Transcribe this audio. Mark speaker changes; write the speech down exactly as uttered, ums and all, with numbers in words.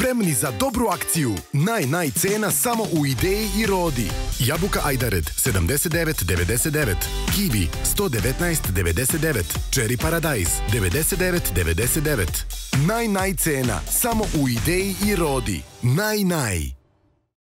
Speaker 1: spremni za dobru akciju. Naj, naj cena samo u ideji i rodi. Jabuka Ajdared sedamdeset devet devedeset devet, Kiwi sto devetnaest devedeset devet, Cherry Paradise devedeset devet devedeset devet. Naj, naj cena samo u ideji i rodi. Naj, naj.